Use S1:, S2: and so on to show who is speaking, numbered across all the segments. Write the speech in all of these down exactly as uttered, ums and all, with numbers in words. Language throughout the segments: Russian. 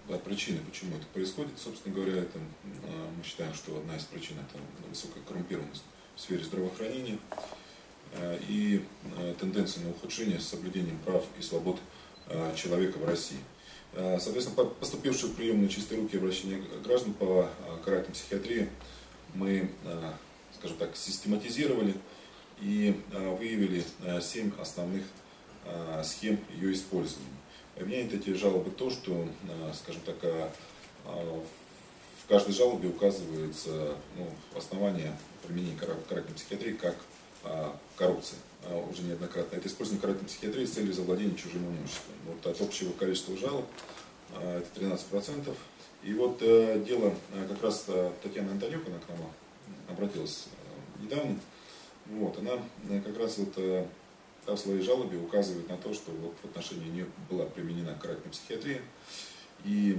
S1: да, причины, почему это происходит. Собственно говоря, это, мы считаем, что одна из причин – это высокая коррумпированность в сфере здравоохранения и тенденция на ухудшение с соблюдением прав и свобод человека в России. Соответственно, поступившие в приемные чистые руки обращения граждан по карательной психиатрии мы, скажем так, систематизировали и выявили семь основных схем ее использования. Объединяет эти жалобы то, что, скажем так, в каждой жалобе указывается, ну, основание применения карательной психиатрии как коррупция. Уже неоднократно. Это использование карательной психиатрии с целью завладения чужим имуществом. Вот от общего количества жалоб это тринадцать процентов. И вот дело, как раз Татьяна Антонюк, она к нам обратилась недавно, вот, она как раз вот в своей жалобе указывает на то, что вот в отношении нее была применена карательная психиатрия. И,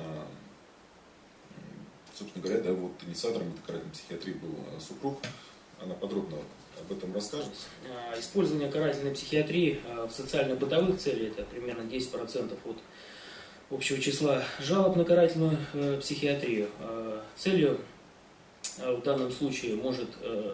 S1: собственно говоря, да, вот инициатором этой карательной психиатрии был супруг. Она подробно об этом расскажет.
S2: Использование карательной психиатрии в социально-бытовых целях, это примерно десять процентов от общего числа жалоб на карательную психиатрию. Целью в данном случае может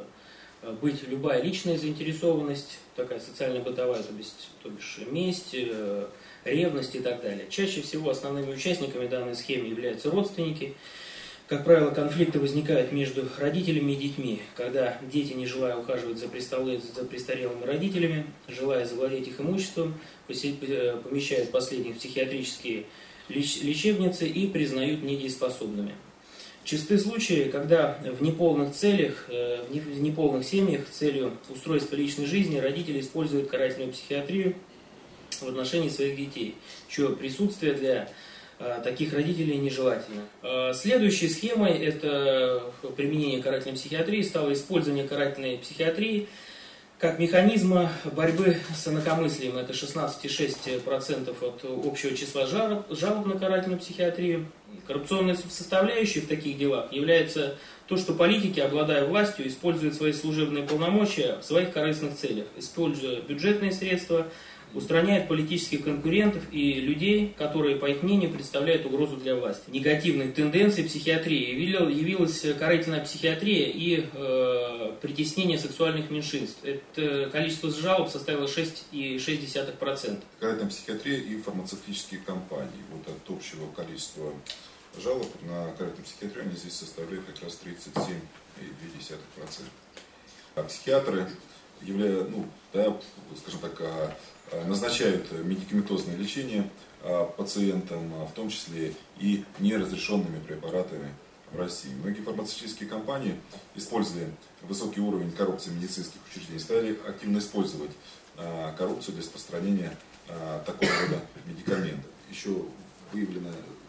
S2: быть любая личная заинтересованность, такая социально-бытовая, то есть, то бишь месть, ревность и так далее. Чаще всего основными участниками данной схемы являются родственники. Как правило, конфликты возникают между родителями и детьми, когда дети, не желая ухаживать за престарелыми родителями, желая завладеть их имуществом, помещают последних в психиатрические лечебницы и признают недееспособными. Чисты случаи, когда в неполных целях, в неполных семьях с целью устройства личной жизни родители используют карательную психиатрию в отношении своих детей, чье присутствие для таких родителей нежелательно. Следующей схемой это применение карательной психиатрии стало использование карательной психиатрии как механизма борьбы с инакомыслием. Это шестнадцать целых шесть десятых процента от общего числа жалоб, жалоб на карательную психиатрию. Коррупционной составляющей в таких делах является то, что политики, обладая властью, используют свои служебные полномочия в своих корыстных целях, используя бюджетные средства, устраняет политических конкурентов и людей, которые, по их мнению, представляют угрозу для власти. Негативной тенденцией психиатрии явилась карательная психиатрия и э, притеснение сексуальных меньшинств. Это количество жалоб составило шесть целых шесть десятых процента.
S1: Карательная психиатрия и фармацевтические компании. Вот от общего количества жалоб на карательную психиатрию они здесь составляют как раз тридцать семь целых две десятых процента. А психиатры являются, ну, да, скажем так, назначают медикаментозное лечение пациентам, в том числе и неразрешенными препаратами в России. Многие фармацевтические компании, используя высокий уровень коррупции в медицинских учреждениях, стали активно использовать коррупцию для распространения такого рода медикаментов. Еще выявлена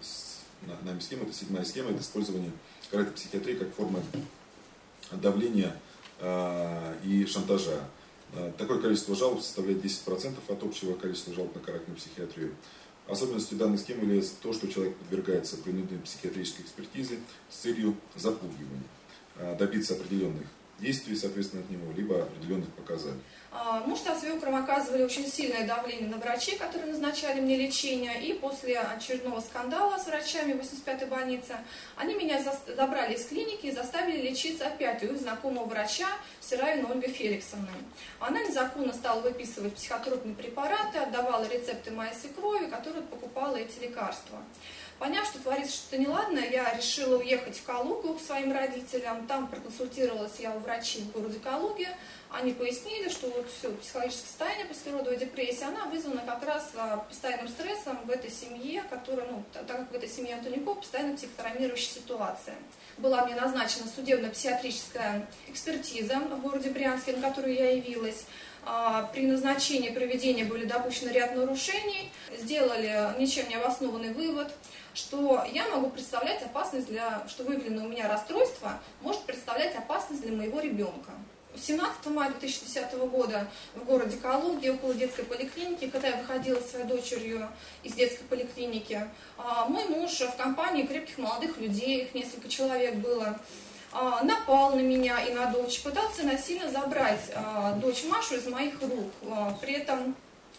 S1: нами схема, это седьмая схема, это использование карательной психиатрии как формы давления и шантажа. Такое количество жалоб составляет десять процентов от общего количества жалоб на карательную психиатрию. Особенностью данной схемы является то, что человек подвергается принудительной психиатрической экспертизе с целью запугивания, добиться определенных действий, соответственно, от него, либо определенных показаний.
S3: Муж со свекром оказывали очень сильное давление на врачей, которые назначали мне лечение, и после очередного скандала с врачами в восемьдесят пятой больнице они меня забрали из клиники и заставили лечиться опять у их знакомого врача Сыравиной Ольгой Феликсовной. Она незаконно стала выписывать психотропные препараты, отдавала рецепты моей свекрови, которая покупала эти лекарства. Поняв, что творится что-то неладное, я решила уехать в Калугу к своим родителям. Там проконсультировалась я у врачей в городе Калуге. Они пояснили, что вот все, психологическое состояние послеродовой депрессии, она вызвана как раз постоянным стрессом в этой семье, которая, ну, так как в этой семье Антонюков постоянно психотравмирующая ситуация. Была мне назначена судебно-психиатрическая экспертиза в городе Брянске, на которую я явилась. При назначении проведения были допущены ряд нарушений, сделали ничем не обоснованный вывод, что я могу представлять опасность для, что выявленное у меня расстройство может представлять опасность для моего ребенка. семнадцатого мая две тысячи десятого года в городе Калуге, около детской поликлиники, когда я выходила с своей дочерью из детской поликлиники, мой муж в компании крепких молодых людей, их несколько человек было, напал на меня и на дочь, пытался насильно забрать дочь Машу из моих рук. При этом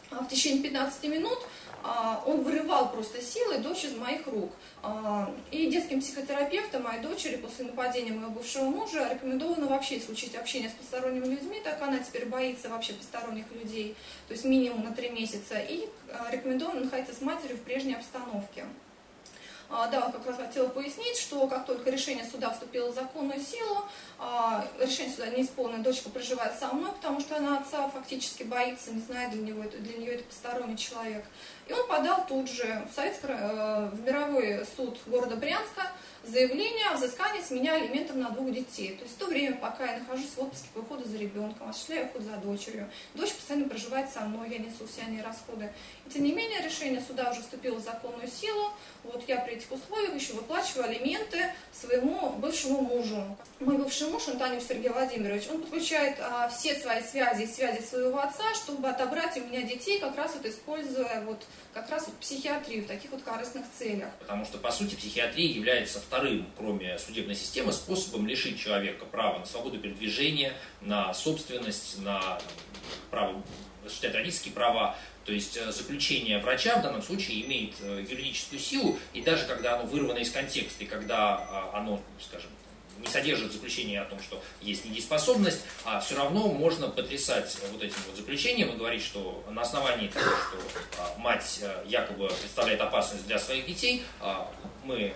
S3: в течение пятнадцати минут он вырывал просто силой дочь из моих рук. И детским психотерапевтом моей дочери после нападения моего бывшего мужа рекомендовано вообще исключить общение с посторонними людьми, так как она теперь боится вообще посторонних людей, то есть минимум на три месяца, и рекомендовано находиться с матерью в прежней обстановке. Да, вот как раз хотела пояснить, что как только решение суда вступило в законную силу, решение суда не исполнено, дочка проживает со мной, потому что она отца фактически боится, не знает, для, него, для нее это посторонний человек. И он подал тут же в, Советско, в мировой суд города Брянска заявление о взыскании с меня алиментов на двух детей. То есть в то время, пока я нахожусь в отпуске по уходу за ребенком, осуществляю уход за дочерью, дочь постоянно проживает со мной, я несу все они расходы. И, тем не менее, решение суда уже вступило в законную силу. Вот я при этих условиях еще выплачиваю алименты своему бывшему мужу. Мой бывший муж, Антонюк Сергей Владимирович, он подключает а, все свои связи и связи своего отца, чтобы отобрать у меня детей, как раз вот используя вот, как раз вот психиатрию в таких вот корыстных целях.
S4: Потому что, по сути, психиатрия является вторым, кроме судебной системы, способом лишить человека права на свободу передвижения, на собственность, на право осуществлять родительские права. То есть заключение врача в данном случае имеет юридическую силу, и даже когда оно вырвано из контекста, и когда оно, скажем, не содержит заключение о том, что есть недееспособность, а все равно можно потрясать вот этим вот заключением и говорить, что на основании того, что мать якобы представляет опасность для своих детей, мы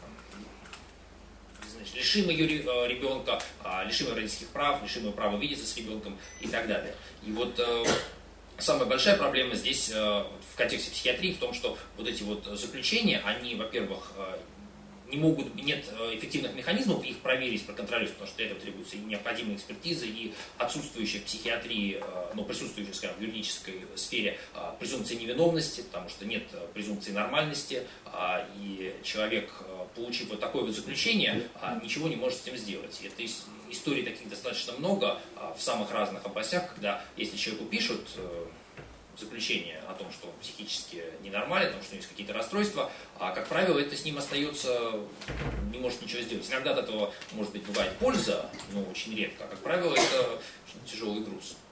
S4: значит, лишим ее ребенка, лишим ее родительских прав, лишим ее права видеться с ребенком и так далее. И вот самая большая проблема здесь в контексте психиатрии в том, что вот эти вот заключения, они, во-первых, не могут, нет эффективных механизмов их проверить, проконтролировать, потому что для этого требуется и необходимая экспертиза, и отсутствующая в психиатрии, но присутствующая, скажем, в юридической сфере презумпция невиновности, потому что нет презумпции нормальности, и человек, получив вот такое вот заключение, ничего не может с этим сделать. И это историй таких достаточно много в самых разных областях, когда если человеку пишут заключение о том, что он психически ненормален, о том, что у него есть какие-то расстройства, а, как правило, это с ним остается, не может ничего сделать. Иногда от этого, может быть, бывает польза, но очень редко, а, как правило, это очень тяжелый груз.